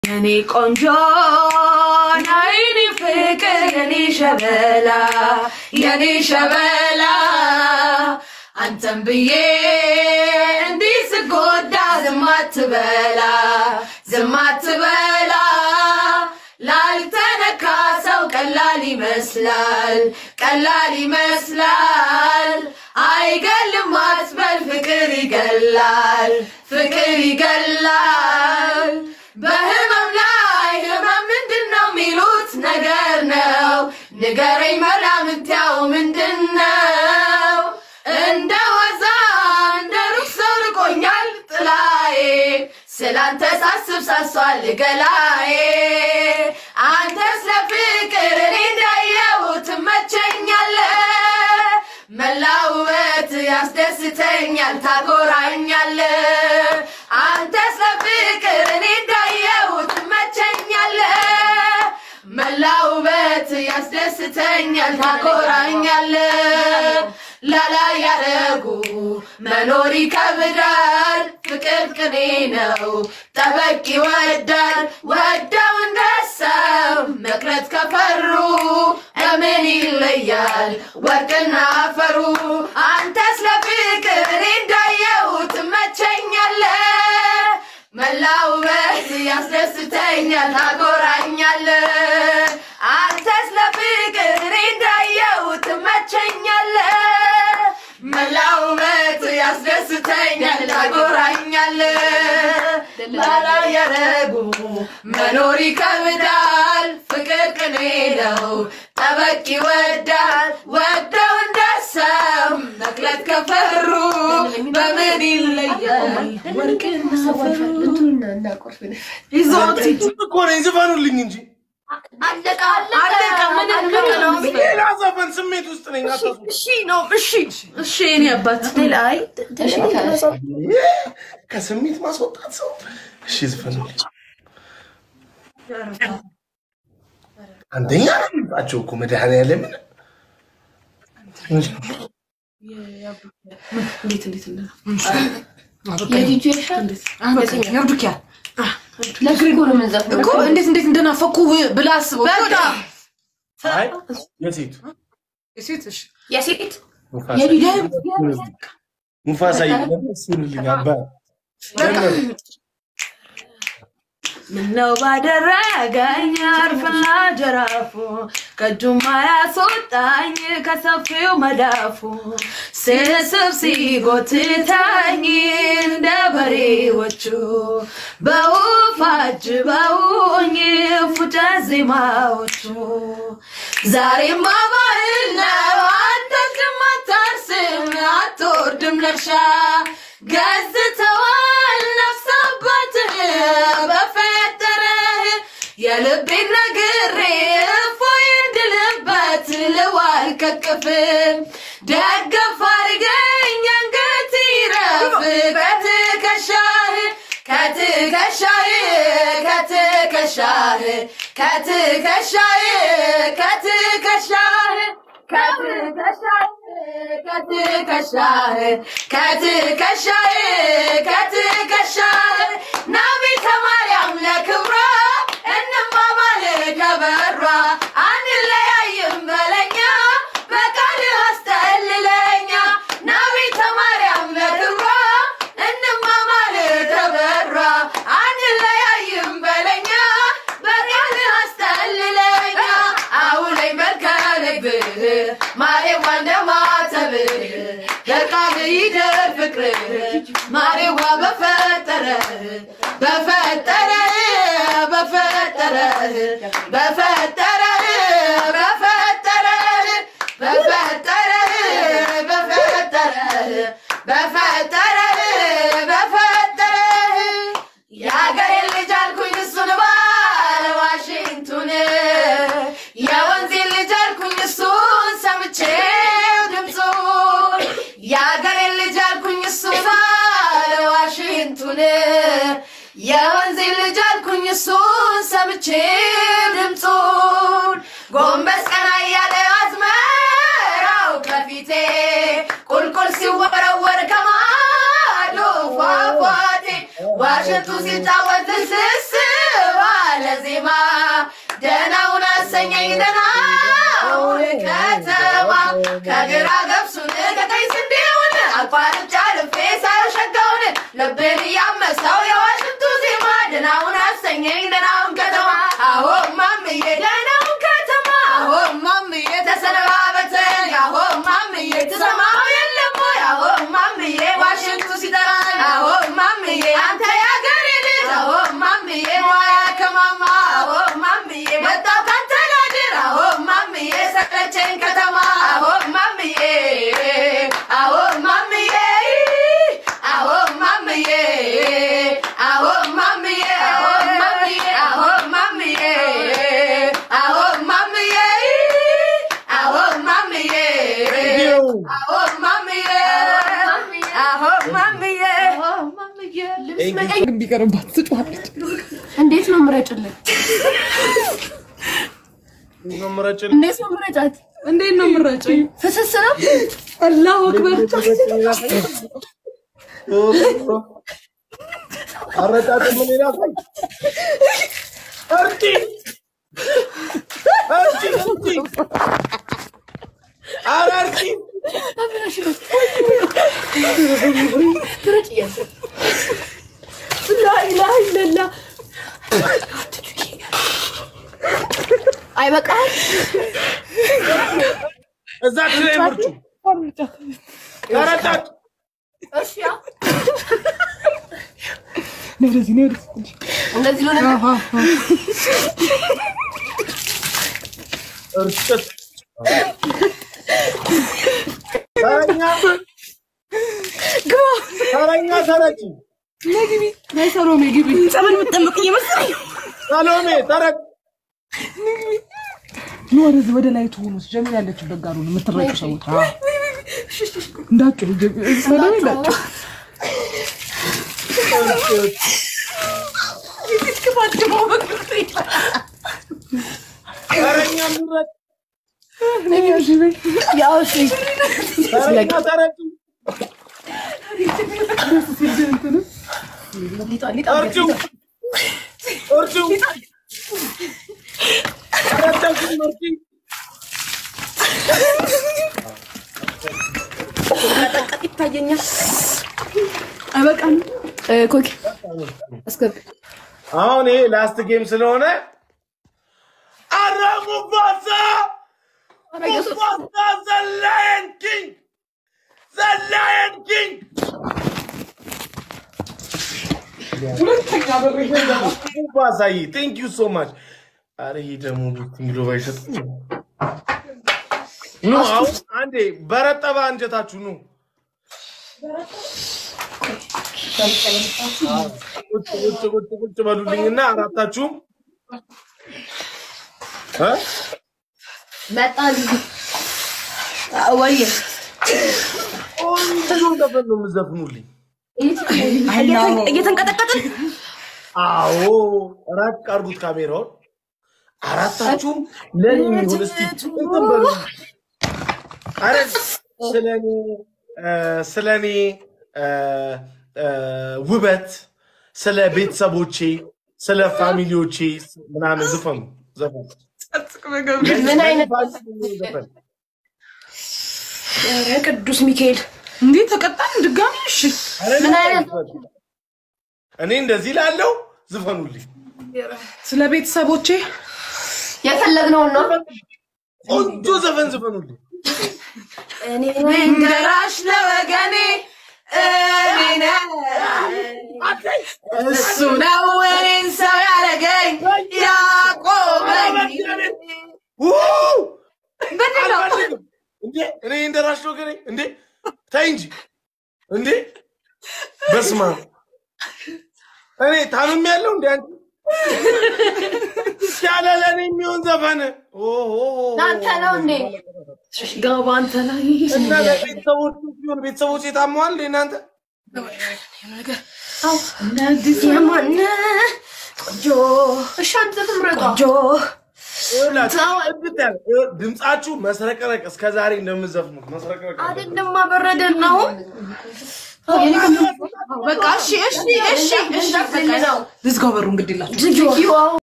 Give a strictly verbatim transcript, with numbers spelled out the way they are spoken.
يعني قنجون عيني فكر يعني شبلا يعني شبلا أنتم بيه عندي سقودا زمات بلا زمات بلا لالتنكاسو كلالي مسلال كلالي مسلال أي قل ما تبل فكري قلال فكري قلال بهمم لاي همم من دنو ميلوت نقرنو نقري ملامتاو من دنو اندو وزان دروك سوركو نيال طلاي سلان تساسب ساسوال لقلاي አንተ ስለፍቅር እንደያው ትመቸኛለ መላውበት ያስደስተኛል ታጎራኛለ አንተ ስለፍቅር እንደያው ትመቸኛለ መላውበት ያስደስተኛል ታጎራኛለ ላላ ያረጉ መኖሪ ከብዳል ፍቅር ቅኔ ነው ጠበቅ ይወዳል ወዳው እንደሰው መቅረት ከፈሩ እምን ይለያል ወርቅና አፈሩ አንተ ስለፍቅር እንደያው ትመቸኛለ መላውበት ያስደስተኛል ታጎራኛለ አንተ ስለፍቅር እንደያው ትመቸኛለ መላውበት ያስደስተኛል ታጎራኛለ ላላ ያረጉ መኖሪ ከብዳል ፍቅር ቅኔ ነው ጠበቅ ይወዳል ወዳው እንደሰው መቅለት ከፈሩ በምን ይለያል ወርቅና አፈሩ ይዞት እኮ ነው ዘፈኑልኝ እንጂ አለቃ አለቃ ምን ነው ሌላ ዘፈን ስሜት ውስጥ ነኝ አታሱ እሺ ነው እሺ እሺ እኔ አባት ላይ ከስሜት ማስወጣት ሰው እሺ ዘፈኑልኝ አንደኛ አቸው እኮ መድኃኒዓለም እንዴት እንዴት እንዴ የዲጄሻ እንዴት ያብዱኪያ ለግሪጎር መንዛፍ እኮ እንዴት እንዴት እንደናፈኩ ብላስ በቃ አይ የሴት የሴት እሺ የሴት የዲጄ ሙፋሳ ይለብስልኝ አባ ምነው ባደረገኝ አርፍና ጀራፉ ከጁማ ያስወጣኝ ከሰፊው መዳፉ ስስብ ሲጎትታኝ እንደ በሬዎቹ በውፋጅ በውኝ ፉጨ ዜማዎቹ ዛሬማ ባህል ነው አትወድም አታርስም አትወርድም ለርሻ ገዝተዋል ነፍስ አባትህ በፈጠረህ የልቤን ነግሬ እፎይ እንድልበት ልዋል ከቅፍም ደገፍ አድርገኝ አንገት ይረፍ ከትከሻህ ከትከሻህ ከትከሻህ ከትከሻህ ከትከሻህ ከትከሻህ ከትከሻህ ከትከሻህ ከትከሻህ ናቢተ ማርያም ለክብሯ እንማማል ከበሯ አንለያይም በለኛ በቃል አስጠልለኛ ናቢተ ማርያም ለክብሯ እንማማል ከበሯ አንለያይም በለኛ በቃል አስጠልለኛ አውለኝ መልከልብህ ማሬዋ እንደማተብህ ደቃም ይደር ፍቅርህ ማሬዋ በፈጠረህ በፈጠረህ በፈጠረህ በፈጠረህ በፈጠረህ በፈጠረህ በፈጠረህ በፈጠረህ በፈጠረህ ያገሬ ልጅ አልኩኝ እሱን ባለ ዋሽንቱን የወንዜ ልጅ አልኩኝ እሱን ሰምቼው ድምፁን ያገሬ ልጅ አልኩኝ እሱን ባለ ዋሽንቱን የወንዜ ልጅ አልኩኝ እሱን ሰምቼው ድምፁን ጎንበስ ቀና እያለ አዝመራው ከፊቴ ቁልቁል ሲወረወር ከማዶ ፏፏቴ ዋሽንቱ ሲጫወት ስስባ ዜማ ደናውን አሰኘኝ ደናውን ከተማ ከግራ ገብሱን ከቀይ ስንዴውን አቋርጫ ልፌ ሳይሸጋውን ልቤን እያመሰው የዋሽንቱ ዜማ ደናውን አሰኘኝ ደናውን ከተማ አዎ ማምዬ ደናውን ከተማ አዎ ማምዬ ተሰነባበተኝ አዎ ማምዬ ተሰማው የለም አዎ ማምዬ ዋሽንቱ ሲጠራኝ አዎ ማምዬ አንተ ያገሬ ልጅ አዎ ማምዬ ሞያ ከማማ አዎ ማምዬ መጣው ካንተ ላድር አዎ ማምዬ ሰቀለችኝ ከተማ አዎ ማምዬ አዎ ማምዬ አዎ ማምዬ አዎ ማምዬ አዎ ማምዬ አዎ ማምዬ አዎ ማምዬ አዎ ማምዬ አዎ ማምዬ አዎ ማምዬ ልብስ መቀየር ቢቀርባት ትጫዋለች እንዴት ነው ምረጭልኝ ነው ምረጭልኝ እንዴት ነው ምረጫት እንዴት ነው ምረጭኝ ፍስስ ነው አላሁ አክበር አረጣጥ ምን ይላል አርቲ አርቲ አርቲ አርቲ አብራሽ ነው ትረጭያ لا اله الا الله አይበቃም እዛ ትለይ ምርጩ አረጣጥ እሺ ያ እንደዚህ ነው እንደዚህ ነው አሃ እርጥጥ ታረኛ ታረኛ ታረቂ ነግቢ ናይ ሰሎሜ ግቢ ጸበል መጠመቅ ይመስልኝ ሰሎሜ ታረቅ ነው ወደዚህ ወደ ላይ ትሆኑስ ጀሚል ያለችበት ጋር ነው የምትረጩ ሰዎች አዎ እንዳጭ ሰሎሜ እንዳጭ ይስከፋት ደሞ በቅጥይ ታረኛ ምረጥ ያው እሺ ታረኛ ታረቂ አርጩ አርጩ አረጣጥ ምርጪ ተጠቅጥ ይታየኛል አይበቃም ኮኪ አስገብ አሁን ይሄ ላስት ጌም ስለሆነ አራሙ ባሳ ባሳ ዘላየን ኪንግ ዘላየን ኪንግ ባሳይ ቴንክ ዩ ሶ ማች አሬ ደሞ ቢቲንግ ሎ ባይሰጥ ኑ አሁን አንዴ በረጠባ አንጀታችሁ ኑ ቁጭ ቁጭ ቁጭ ቁጭ በሉልኝና አራታችሁም እ መጣል አወየ ኦን ነው ደፈን ነው የምዘፍኑልኝ እየተንቀጠቀጥን አዎ ራቅ አርጉት ካሜራውን አራታችሁም ለኔ ይሁን እስቲ እንትን በሉ አረ ስለኔ ስለኔ ውበት ስለ ቤተሰቦቼ ስለ ፋሚሊዎቼ ምናምን ዘፈኑ ዘፈኑ ምን አይነት ዘፈን ቅዱስ ሚካኤል እንዴ ተቀጣን ድጋሚ እሺ ምን አይነት እኔ እንደዚህ ላለው ዘፈኑልኝ ስለ ቤተሰቦቼ የፈለግነው ነው ቆንጆ ዘፈን ዘፈኑልኝ እኔ እንደራሽ ለወገኔ እኔ እሱ ነው እኔን ሰው ያረገኝ ያቆመኝ እንዴ እኔ እንደራሽ ነው ገኔ እንዴ ታይ እንጂ እንዴ በስማ እኔ ታምም ያለው እንዴ አንተ ያለ ለኔ የሚሆን ዘፈን ኦሆ አንተ ነው እንዴ ጋባ አንተ ላይ እና ለቤተሰቦቹ ቢሆን ቤተሰቦች የታመዋል እናንተ ነገር አው እንደዚህ የማን ቆንጆ እሺ አንተ ትምረጣ ቆንጆ ድምጻችሁ መስረቀረቅ እስከዛሬ እንደምዘፍኑት መስረቀረቅ አይደለም ማበረደን ነው በቃ እሺ እሺ እሺ እሺ ልዝጋው በሩ እንግዲህ ላችሁ